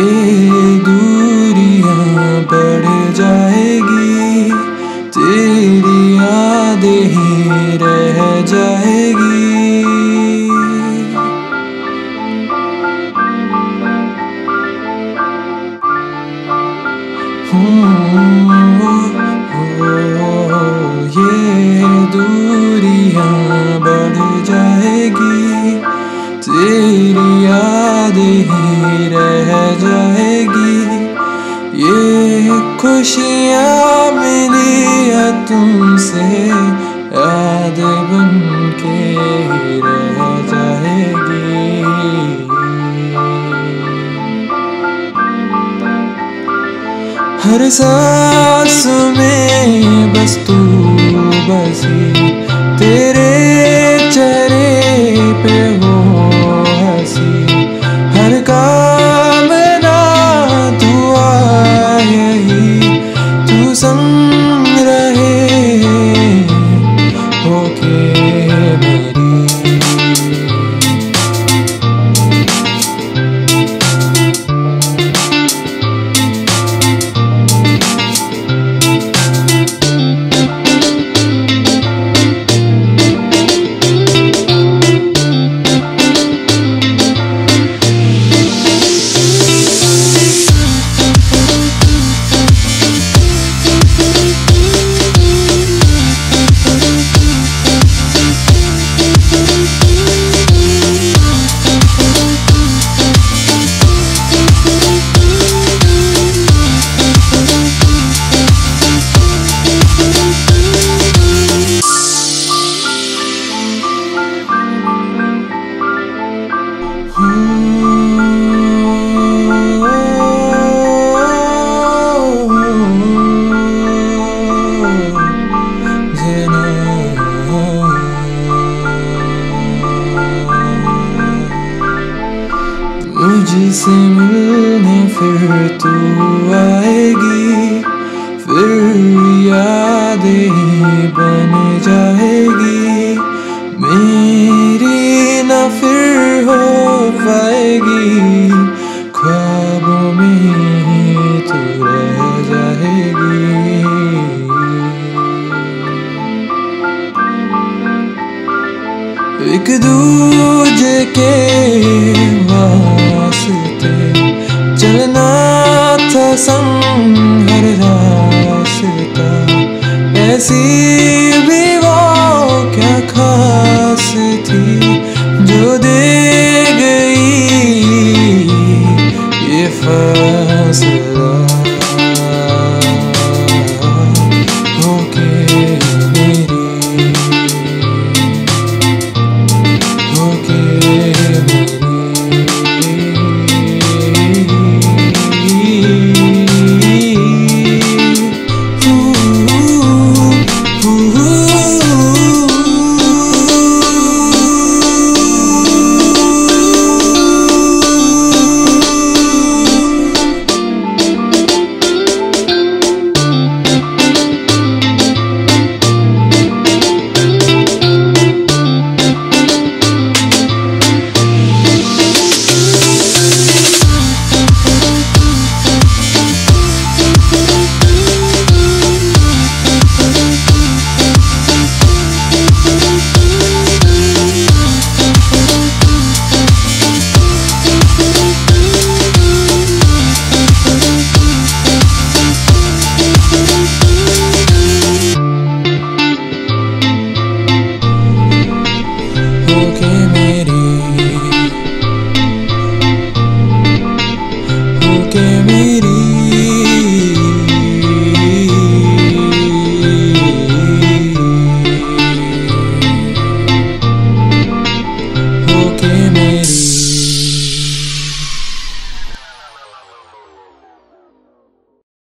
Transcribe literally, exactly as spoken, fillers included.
ये दूरियां बढ़ जाएगी, तेरी यादें ही रह जाएगी। ये दूरियां बढ़ जाएगी, तेरी यादें ही रह जाएगी। ये खुशियाँ मिली है तुमसे, याद बन के ही रह जाएगी। हर सांस में बस तू बसी, तेरे चेहरे पे हो हंसी। हर काम ना दुआ यही, तू संग रहे होके मेरी। मुझसे मिलने फिर तू आएगी, फिर यादें ही बन जाएगी। मेरी ना फिर हो पाएगी, ख्वाबों में ही तू रह जाएगी। एक दूजे के वास्ते चलना था संग हर रास्ता, ऐसी भी वो क्या खास थी जो दे गई ये फर्क।